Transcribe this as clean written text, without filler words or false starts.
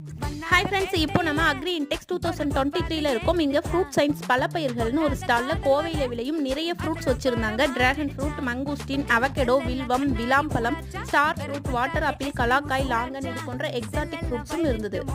Hi friends, இப்போ நம்ம agri index 2023ல இருக்கோம். இங்க ஃப்ரூட் சயின்ஸ் பல பயிர்கள்னு ஒரு ஸ்டால்ல கோவையில விளையும் நிறைய ஃப்ரூட்ஸ் வச்சிருந்தாங்க. டிராகன் ஃப்ரூட், மங்கூஸ்டின், அவகேடோ, வில்வம், விளாம்பழம், ஸ்டார் ஃப்ரூட், வாட்டர் ஆப்பிள், கலாக்காய், லாங்கன் இது போன்ற எக்ஸாட்டிக் ஃப்ரூட்ஸும் இருந்தது.